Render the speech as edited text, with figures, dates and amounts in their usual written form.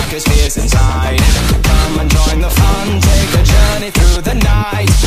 darkest fears inside. Come and join the fun, take a journey through the night.